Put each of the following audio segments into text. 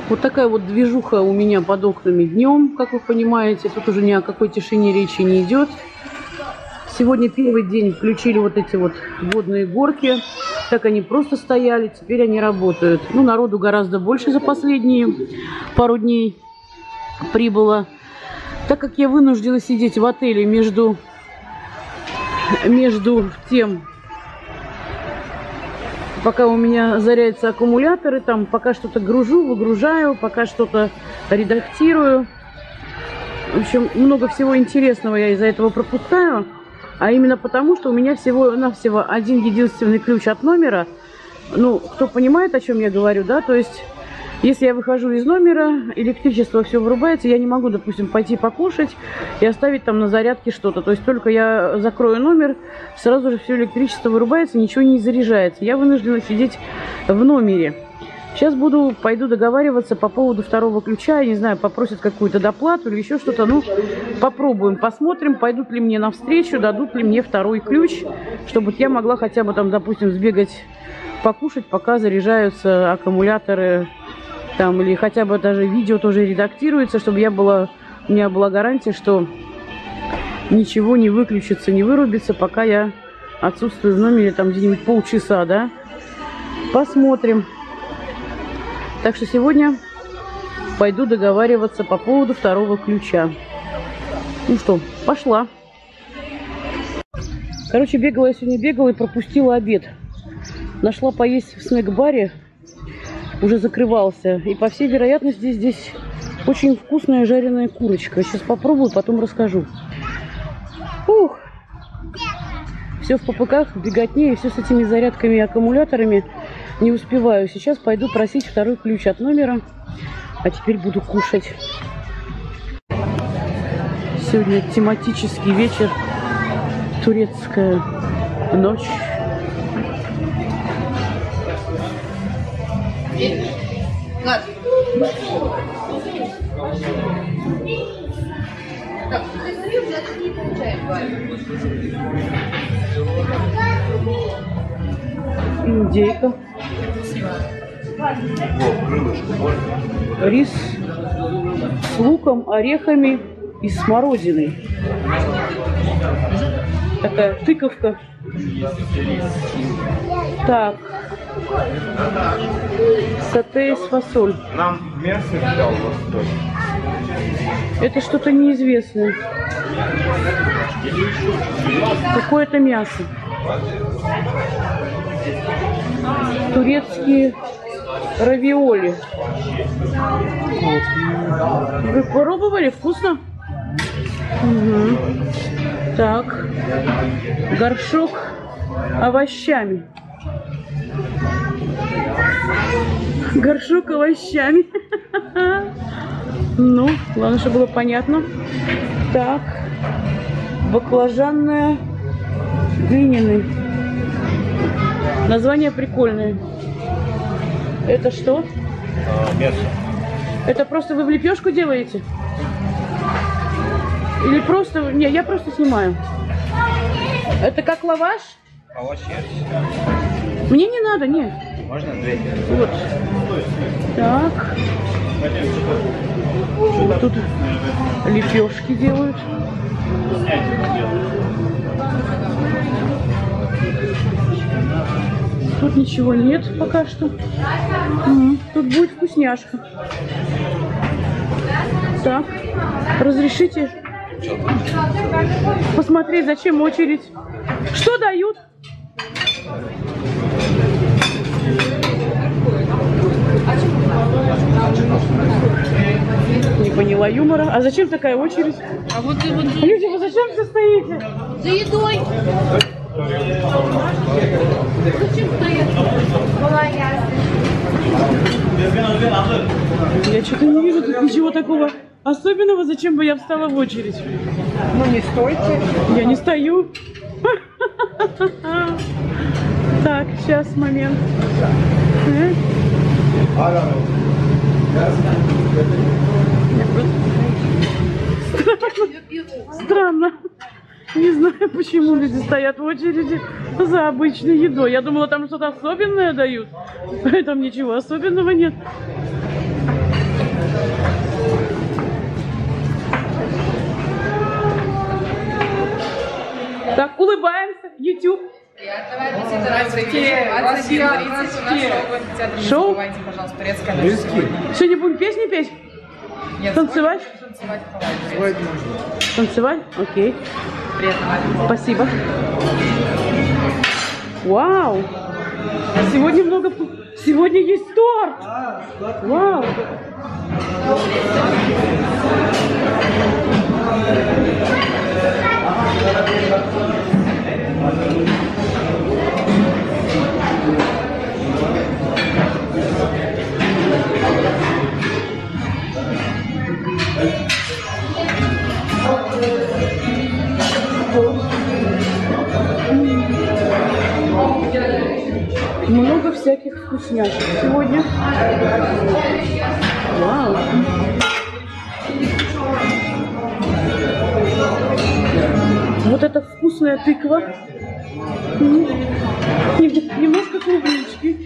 Вот такая вот движуха у меня под окнами днем, как вы понимаете. Тут уже ни о какой тишине речи не идет. Сегодня первый день включили вот эти вот водные горки. Так они просто стояли, теперь они работают. Ну, народу гораздо больше за последние пару дней прибыло. Так как я вынуждена сидеть в отеле между тем, пока у меня заряются аккумуляторы, там пока что-то гружу, выгружаю, пока что-то редактирую. В общем, много всего интересного я из-за этого пропускаю. А именно потому, что у меня всего-навсего один единственный ключ от номера. Ну, кто понимает, о чем я говорю, да? То есть, если я выхожу из номера, электричество все вырубается, я не могу, допустим, пойти покушать и оставить там на зарядке что-то. То есть, только я закрою номер, сразу же все электричество вырубается, ничего не заряжается. Я вынуждена сидеть в номере. Сейчас пойду договариваться по поводу второго ключа. Я не знаю, попросят какую-то доплату или еще что-то. Ну, попробуем, посмотрим, пойдут ли мне навстречу, дадут ли мне второй ключ, чтобы я могла хотя бы там, допустим, сбегать покушать, пока заряжаются аккумуляторы. Там, или хотя бы даже видео тоже редактируется, чтобы у меня была гарантия, что ничего не выключится, не вырубится, пока я отсутствую в номере там где-нибудь полчаса, да. Посмотрим. Так что сегодня пойду договариваться по поводу второго ключа. Ну что, пошла. Короче, я сегодня и пропустила обед. Нашла поесть в снэк-баре. Уже закрывался. И по всей вероятности здесь очень вкусная жареная курочка. Сейчас попробую, потом расскажу. Ух! Все в попыках, в беготне, и все с этими зарядками и аккумуляторами. Не успеваю. Сейчас пойду просить второй ключ от номера. А теперь буду кушать. Сегодня тематический вечер. Турецкая ночь. Индейка. Рис с луком, орехами и смородиной. Такая тыковка. Так. Сате из фасоль. Нам мясо взял вот. Это что-то неизвестное. Какое-то мясо. Турецкие равиоли. Вы пробовали? Вкусно? Угу. Так. Горшок овощами. Горшок овощами. Ну, главное, чтобы было понятно. Так. Баклажанная глиняный. Название прикольное. Это что? Мясо. Это просто вы в лепешку делаете? Или просто... Не, я просто снимаю. Это как лаваш? Овощи. Мне не надо, нет. Можно две? Вот. Так. Тут лепешки делают. Тут ничего нет пока что. Тут будет вкусняшка. Так. Разрешите посмотреть, зачем очередь? Что дают? Не поняла юмора. А зачем такая очередь? А вот и вот. Люди, вы зачем все стоите? За едой. Зачем стоять? Я что-то не вижу тут ничего такого особенного. Зачем бы я встала в очередь? Ну не стойте. Я не стою. Так, сейчас, момент. Странно. Не знаю, почему люди стоят в очереди за обычной едой. Я думала, там что-то особенное дают. Там ничего особенного нет. Улыбаемся. YouTube. Здравствуйте. 21:30 Шоу? у нас шоу. Пожалуйста, турецкая ночь сегодня. Сегодня будем песни петь? Нет, Танцевать? танцевать хватит. Танцевать? Окей. Приятного. Спасибо. Вау! Сегодня много... Сегодня есть торт! Вау! Много всяких вкусняшек сегодня. Вау. Вот это вкусная тыква. Немножко клубнички.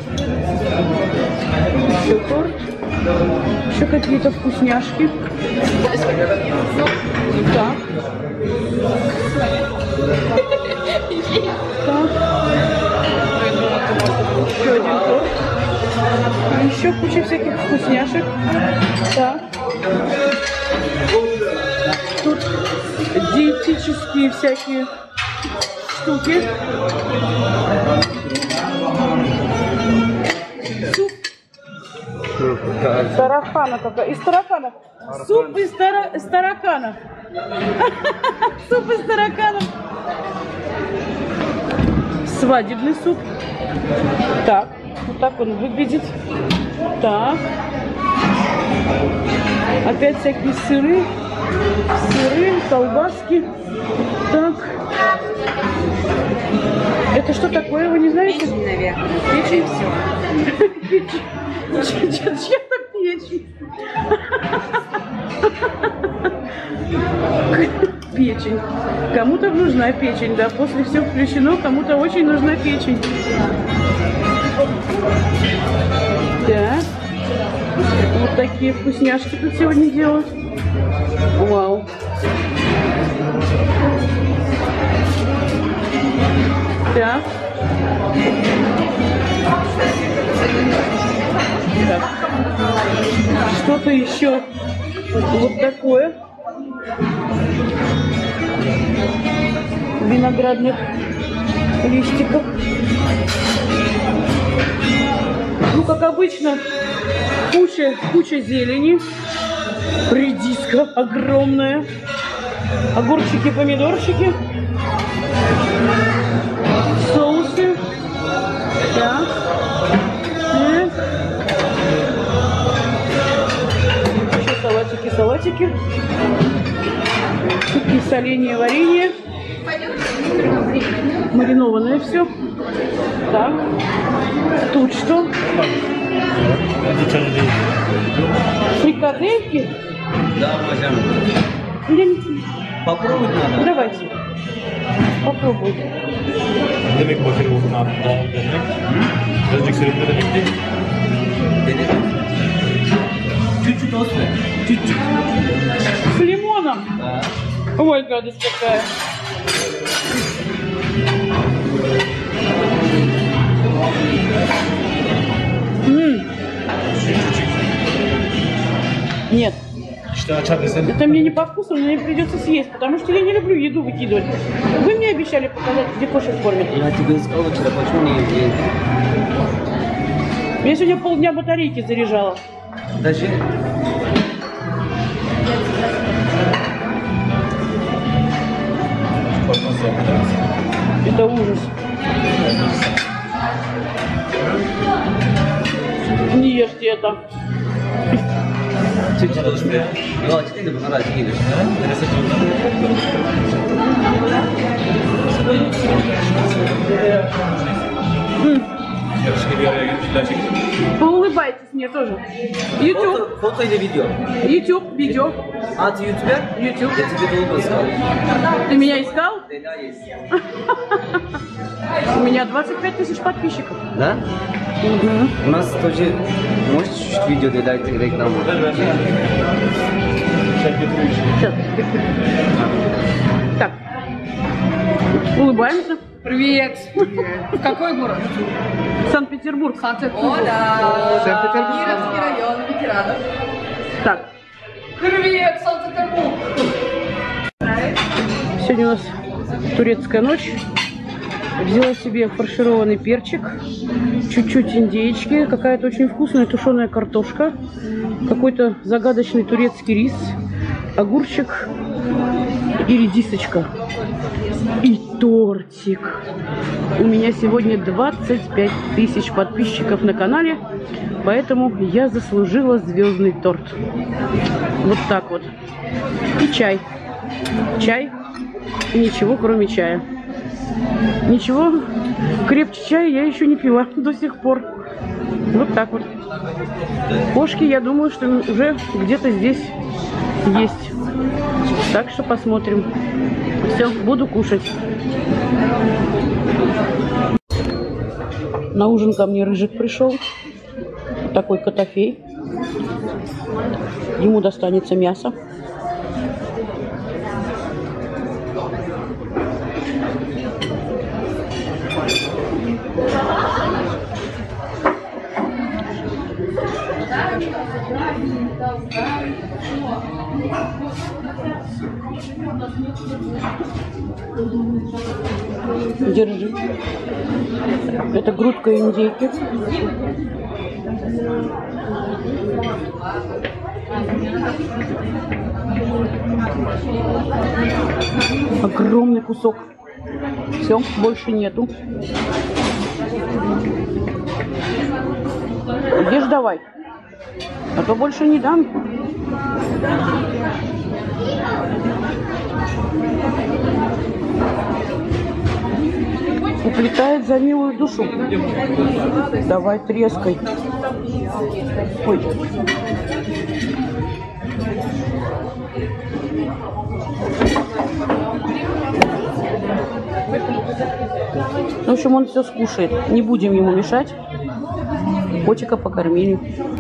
Еще торт. Еще какие-то вкусняшки. Так. Так. Еще один торт. Еще куча всяких вкусняшек. Так. Тут диетические всякие штуки. Суп. Таракана какая. Из тараканов. Суп из тараканов. Суп из тараканов. Свадебный суп. Так, вот так он выглядит. Так. Опять всякие сыры, колбаски. Так. Это что такое, вы не знаете? Печень, наверное. Печень все. Чья-то печень. Печень. Кому-то нужна печень, да, после всего включено, кому-то очень нужна печень. Так. Вот такие вкусняшки тут сегодня делают. Вау. Так. Так. Что-то еще вот такое. Виноградных листиков. Ну, как обычно, куча зелени. Редиска огромная. Огурчики, помидорчики. Соусы. Так. Еще салатики. Такие соленья, варенье. Маринованное все. Так. Тут что? Фрикадельки? Да, Или... попробовать надо. Давайте. Попробуй. Demek bakır olduğunu hatta demek. Birazcık sürümde demekti. Чуть-чуть острое. Чуть-чуть. С лимоном. Да. Ой, гадость какая. Нет. İşte açar desen. Это мне не по вкусу, мне придется съесть, потому что я не люблю еду выкидывать. Вы мне обещали показать, где кошек кормят. Я тебе сказал вчера, почему не... Я сегодня полдня батарейки заряжала. Даже... Это ужас. Не ешьте это. Чуть-чуть острое. Ну, теперь ты понравилось, видишь. Yarışını bir araya gelmişler çektim. Поулыбайтесь мне тоже. YouTube. Фото или видео? YouTube, видео. А, ты ютубер? YouTube. Я тебе долго искал. Ты меня искал? Да, есть. У меня 25 тысяч подписчиков. Да? У нас тоже... Можешь чуть-чуть видео дать рекламу? Сейчас. Так. Улыбаемся. Привет. Какой город? Санкт-Петербург. Санкт-Петербург. О, да. Кировский район, ветеранов. Так. Привет, Санкт-Петербург. Сегодня у нас турецкая ночь. Взяла себе фаршированный перчик, чуть-чуть индейки, какая-то очень вкусная тушеная картошка, какой-то загадочный турецкий рис, огурчик и редисочка. И тортик. У меня сегодня 25 тысяч подписчиков на канале, поэтому я заслужила звездный торт. Вот так вот. И чай. Чай. И ничего, кроме чая. Ничего крепче чая я еще не пила до сих пор. Вот так вот. Кошки, я думаю, что уже где-то здесь есть. Так что посмотрим. Все, буду кушать. На ужин ко мне Рыжик пришел. Такой котофей. Ему достанется мясо. Держи. Это грудка индейки. Огромный кусок. Все, больше нету. Ешь давай. А то больше не дам. Уплетает за милую душу. Давай трескай. Ой. В общем, он все скушает. Не будем ему мешать. Котика покормили.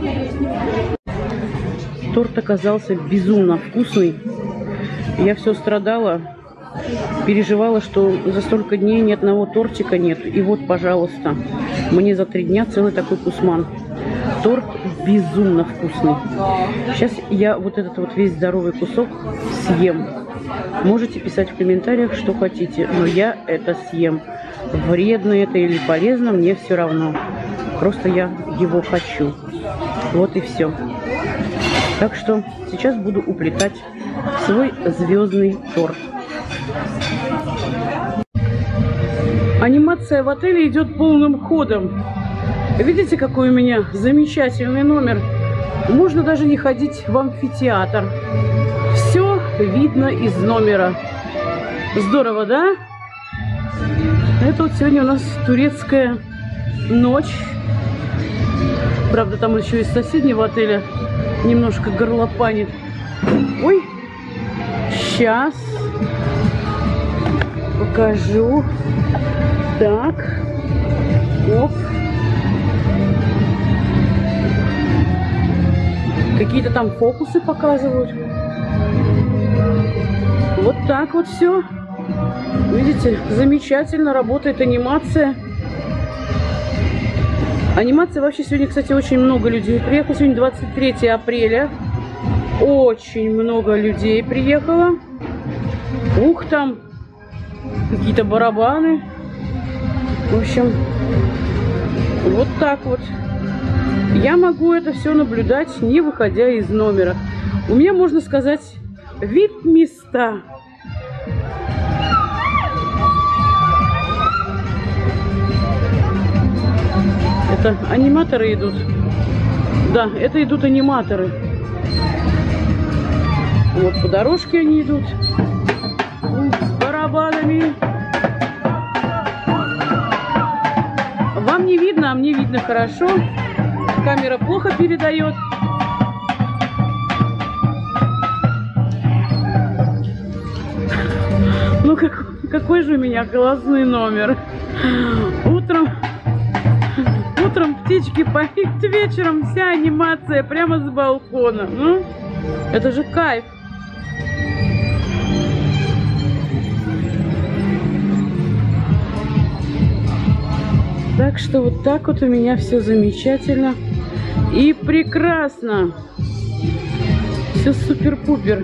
Торт оказался безумно вкусный. Я все страдала, переживала, что за столько дней ни одного тортика нет. И вот, пожалуйста, мне за 3 дня целый такой кусман. Торт безумно вкусный. Сейчас я вот этот вот весь здоровый кусок съем. Можете писать в комментариях, что хотите, но я это съем. Вредно это или полезно, мне все равно. Просто я его хочу. Вот и все. Так что сейчас буду уплетать свой звездный торт. Анимация в отеле идет полным ходом. Видите, какой у меня замечательный номер? Можно даже не ходить в амфитеатр. Все видно из номера. Здорово, да? Это вот сегодня у нас турецкая ночь. Правда, там еще из соседнего отеля немножко горлопанит. Ой, сейчас покажу. Так, оп. Какие-то там фокусы показывают. Вот так вот все. Видите, замечательно работает анимация. Анимация вообще сегодня, кстати, очень много людей приехало. Сегодня 23 апреля. Очень много людей приехало. Ух, там какие-то барабаны. В общем, вот так вот. Я могу это все наблюдать, не выходя из номера. У меня, можно сказать, VIP-места. Это аниматоры идут. Да, это идут аниматоры. Вот по дорожке они идут. С барабанами. Вам не видно, а мне видно хорошо. Камера плохо передает. Ну, какой же у меня классный номер. Утром птички поют, вечером вся анимация прямо с балкона. Ну, это же кайф. Так что вот так вот у меня все замечательно и прекрасно. Все супер-пупер.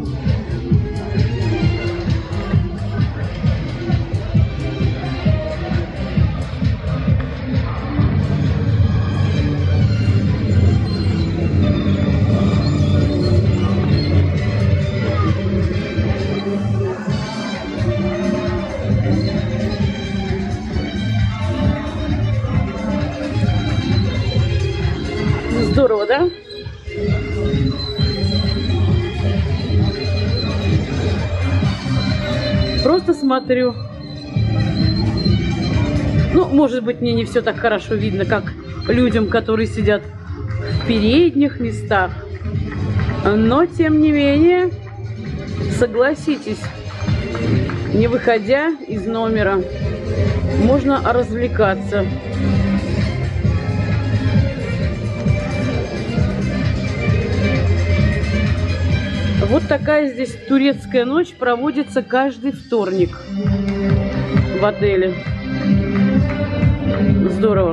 Здорово, да? Просто смотрю. Ну, может быть, мне не все так хорошо видно, как людям, которые сидят в передних местах. Но, тем не менее, согласитесь, не выходя из номера, можно развлекаться. Вот такая здесь турецкая ночь проводится каждый вторник в отеле. Здорово.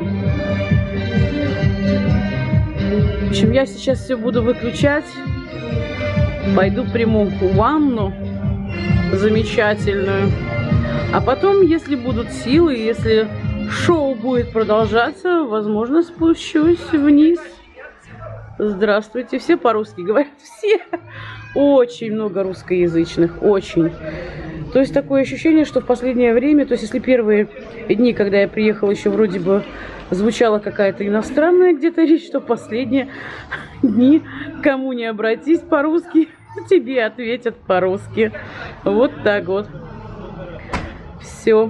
В общем, я сейчас все буду выключать. Пойду приму ванну замечательную. А потом, если будут силы, если шоу будет продолжаться, возможно, спущусь вниз. Здравствуйте. Все по-русски говорят? Все. Очень много русскоязычных. Очень. То есть такое ощущение, что в последнее время, то есть если первые дни, когда я приехала, еще вроде бы звучала какая-то иностранная где-то речь, то последние дни, кому не обратись по-русски, тебе ответят по-русски. Вот так вот. Все.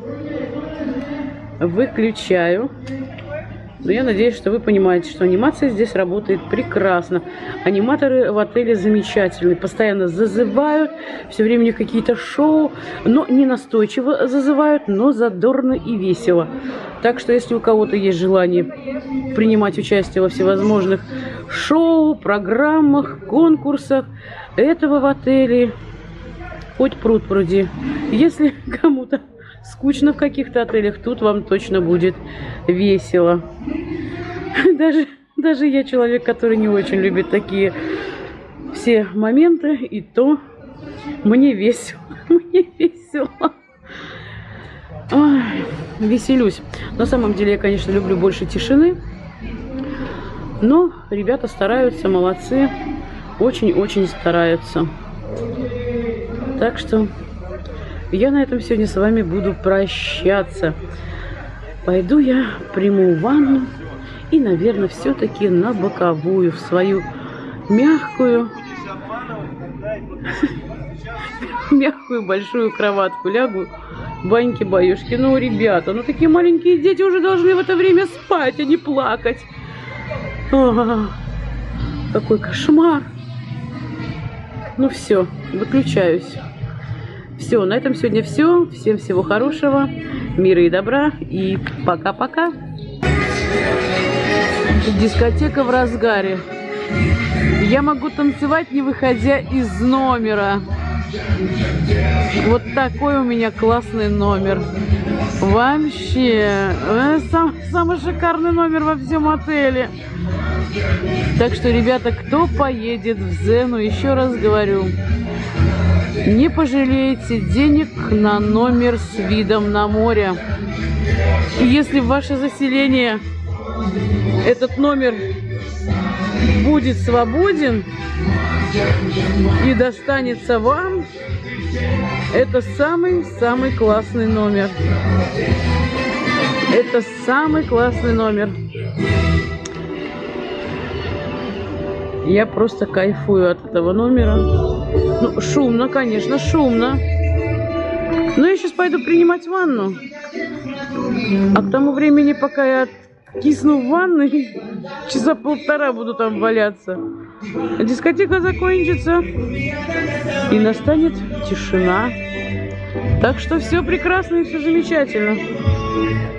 Выключаю. Но я надеюсь, что вы понимаете, что анимация здесь работает прекрасно. Аниматоры в отеле замечательные. Постоянно зазывают. Все время у них какие-то шоу. Но не настойчиво зазывают, но задорно и весело. Так что, если у кого-то есть желание принимать участие во всевозможных шоу, программах, конкурсах, этого в отеле хоть пруд пруди. Если кому-то скучно в каких-то отелях, тут вам точно будет весело. Даже я человек, который не очень любит такие все моменты, и то мне весело. Мне весело. Ой, веселюсь. На самом деле я, конечно, люблю больше тишины. Но ребята стараются, молодцы. Очень-очень стараются. Так что я на этом сегодня с вами буду прощаться. Пойду я приму ванну и, наверное, все-таки на боковую, в свою мягкую большую кроватку лягу. Баньки-баюшки. Ну, ребята, ну такие маленькие дети уже должны в это время спать, а не плакать. Какой кошмар. Ну все, выключаюсь. Все, на этом сегодня все. Всем всего хорошего, мира и добра. И пока-пока. Дискотека в разгаре. Я могу танцевать, не выходя из номера. Вот такой у меня классный номер. Вообще, самый шикарный номер во всем отеле. Так что, ребята, кто поедет в Зену, еще раз говорю, не пожалеете денег на номер с видом на море. И если в ваше заселение этот номер будет свободен и достанется вам, это самый-самый классный номер. Это самый классный номер. Я просто кайфую от этого номера. Ну, шумно, конечно, шумно. Но я сейчас пойду принимать ванну. А к тому времени, пока я кисну в ванной, часа полтора буду там валяться. Дискотека закончится. И настанет тишина. Так что все прекрасно и все замечательно.